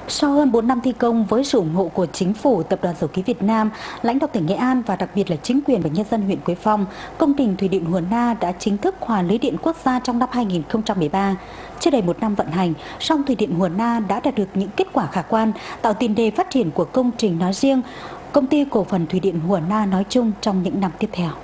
Sau hơn 4 năm thi công với sự ủng hộ của Chính phủ, Tập đoàn Dầu khí Việt Nam, lãnh đạo tỉnh Nghệ An và đặc biệt là chính quyền và nhân dân huyện Quế Phong, công trình Thủy điện Hùa Na đã chính thức hòa lưới điện quốc gia trong năm 2013. Chưa đầy một năm vận hành, song Thủy điện Hùa Na đã đạt được những kết quả khả quan, tạo tiền đề phát triển của công trình nói riêng, Công ty Cổ phần Thủy điện Hùa Na nói chung trong những năm tiếp theo.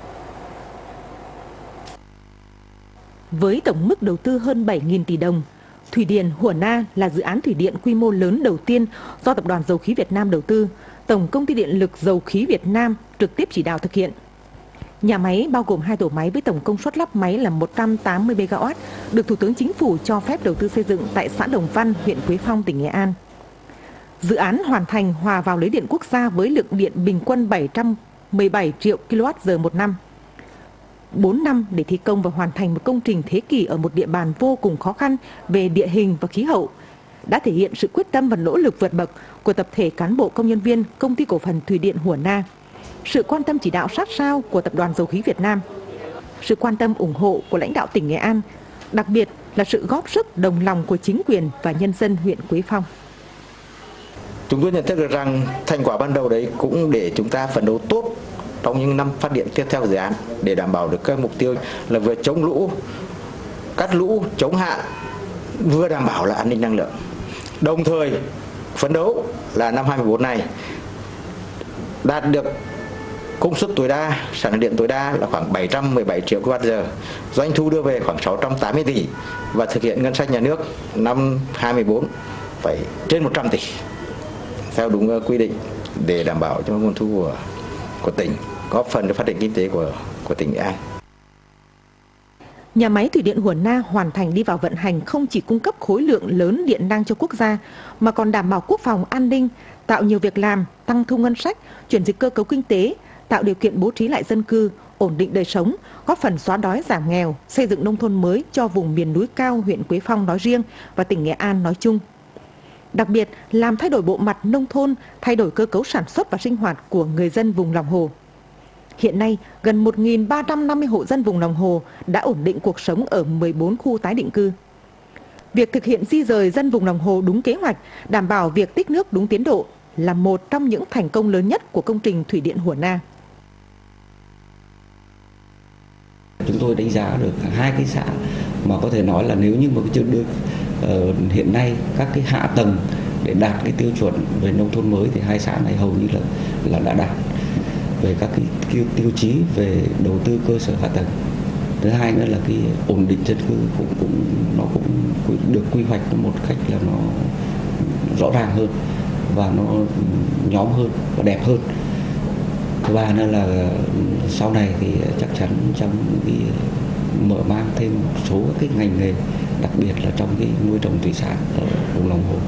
Với tổng mức đầu tư hơn 7.000 tỷ đồng, Thủy điện Hùa Na là dự án thủy điện quy mô lớn đầu tiên do Tập đoàn Dầu khí Việt Nam đầu tư, Tổng Công ty Điện lực Dầu khí Việt Nam trực tiếp chỉ đạo thực hiện. Nhà máy bao gồm 2 tổ máy với tổng công suất lắp máy là 180 MW, được Thủ tướng Chính phủ cho phép đầu tư xây dựng tại xã Đồng Văn, huyện Quế Phong, tỉnh Nghệ An. Dự án hoàn thành hòa vào lưới điện quốc gia với lượng điện bình quân 717 triệu kWh một năm. 4 năm để thi công và hoàn thành một công trình thế kỷ ở một địa bàn vô cùng khó khăn về địa hình và khí hậu đã thể hiện sự quyết tâm và nỗ lực vượt bậc của tập thể cán bộ công nhân viên Công ty Cổ phần Thủy điện Hùa Na, sự quan tâm chỉ đạo sát sao của Tập đoàn Dầu khí Việt Nam, sự quan tâm ủng hộ của lãnh đạo tỉnh Nghệ An, đặc biệt là sự góp sức đồng lòng của chính quyền và nhân dân huyện Quế Phong. Chúng tôi nhận thức được rằng thành quả ban đầu đấy cũng để chúng ta phấn đấu tốt trong những năm phát triển tiếp theo của dự án để đảm bảo được các mục tiêu là vừa chống lũ, cắt lũ, chống hạn, vừa đảm bảo là an ninh năng lượng. Đồng thời phấn đấu là năm 2014 này đạt được công suất tối đa, sản lượng điện tối đa là khoảng 717 triệu kWh, doanh thu đưa về khoảng 680 tỷ và thực hiện ngân sách nhà nước năm 2014 phải trên 100 tỷ theo đúng quy định để đảm bảo cho nguồn thu của tỉnh, góp phần để phát triển kinh tế của tỉnh Nghệ An. Nhà máy Thủy điện Hùa Na hoàn thành đi vào vận hành không chỉ cung cấp khối lượng lớn điện năng cho quốc gia, mà còn đảm bảo quốc phòng an ninh, tạo nhiều việc làm, tăng thu ngân sách, chuyển dịch cơ cấu kinh tế, tạo điều kiện bố trí lại dân cư, ổn định đời sống, góp phần xóa đói giảm nghèo, xây dựng nông thôn mới cho vùng miền núi cao huyện Quế Phong nói riêng và tỉnh Nghệ An nói chung. Đặc biệt, làm thay đổi bộ mặt nông thôn, thay đổi cơ cấu sản xuất và sinh hoạt của người dân vùng lòng hồ. Hiện nay, gần 1.350 hộ dân vùng lòng hồ đã ổn định cuộc sống ở 14 khu tái định cư. Việc thực hiện di rời dân vùng lòng hồ đúng kế hoạch, đảm bảo việc tích nước đúng tiến độ là một trong những thành công lớn nhất của công trình Thủy điện Hùa Na. Chúng tôi đánh giá được 2 cái xã mà có thể nói là nếu như mà chưa được hiện nay các cái hạ tầng để đạt cái tiêu chuẩn về nông thôn mới thì 2 xã này hầu như là đã đạt về các cái tiêu chí về đầu tư cơ sở hạ tầng. Thứ hai nữa là cái ổn định dân cư cũng được quy hoạch một cách là nó rõ ràng hơn và nó nhóm hơn và đẹp hơn. Thứ ba nữa là sau này thì chắc chắn trong cái mở mang thêm một số cái ngành nghề, đặc biệt là trong cái nuôi trồng thủy sản ở vùng lòng hồ.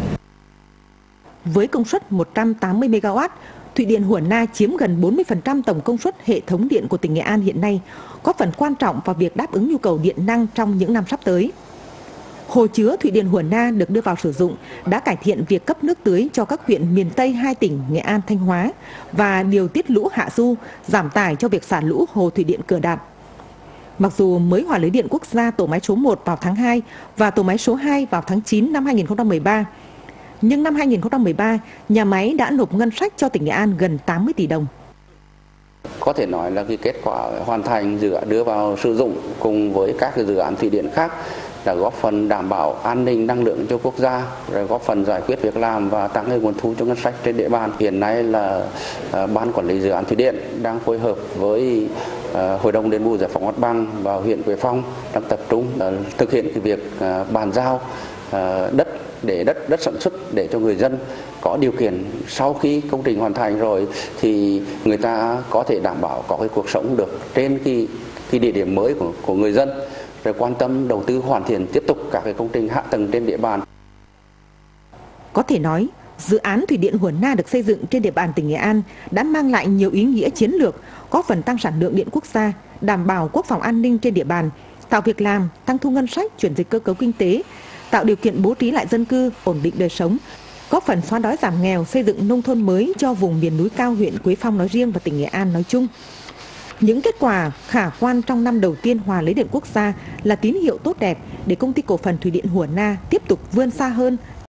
Với công suất 180 MW, Thủy điện Hùa Na chiếm gần 40% tổng công suất hệ thống điện của tỉnh Nghệ An hiện nay, góp phần quan trọng vào việc đáp ứng nhu cầu điện năng trong những năm sắp tới. Hồ chứa Thủy điện Hùa Na được đưa vào sử dụng đã cải thiện việc cấp nước tưới cho các huyện miền Tây 2 tỉnh Nghệ An, Thanh Hóa và điều tiết lũ hạ du, giảm tải cho việc xả lũ hồ thủy điện Cửa Đạt. Mặc dù mới hòa lưới điện quốc gia tổ máy số 1 vào tháng 2 và tổ máy số 2 vào tháng 9 năm 2013, nhưng năm 2013, nhà máy đã nộp ngân sách cho tỉnh Nghệ An gần 80 tỷ đồng. Có thể nói là cái kết quả hoàn thành dự án đưa vào sử dụng cùng với các dự án thủy điện khác đã góp phần đảm bảo an ninh năng lượng cho quốc gia, rồi góp phần giải quyết việc làm và tăng nguồn thu cho ngân sách trên địa bàn. Hiện nay là ban quản lý dự án thủy điện đang phối hợp với Hội đồng đền bù giải phóng mặt bằng và huyện Quế Phong đang tập trung thực hiện cái việc bàn giao đất sản xuất để cho người dân có điều kiện sau khi công trình hoàn thành rồi thì người ta có thể đảm bảo có cái cuộc sống được trên cái địa điểm mới của người dân, rồi quan tâm đầu tư hoàn thiện tiếp tục các cái công trình hạ tầng trên địa bàn. Có thể nói, dự án Thủy điện Hùa Na được xây dựng trên địa bàn tỉnh Nghệ An đã mang lại nhiều ý nghĩa chiến lược, góp phần tăng sản lượng điện quốc gia, đảm bảo quốc phòng an ninh trên địa bàn, tạo việc làm, tăng thu ngân sách, chuyển dịch cơ cấu kinh tế, tạo điều kiện bố trí lại dân cư, ổn định đời sống, góp phần xóa đói giảm nghèo, xây dựng nông thôn mới cho vùng miền núi cao huyện Quế Phong nói riêng và tỉnh Nghệ An nói chung. Những kết quả khả quan trong năm đầu tiên hòa lưới điện quốc gia là tín hiệu tốt đẹp để Công ty Cổ phần Thủy điện Hùa Na tiếp tục vươn xa hơn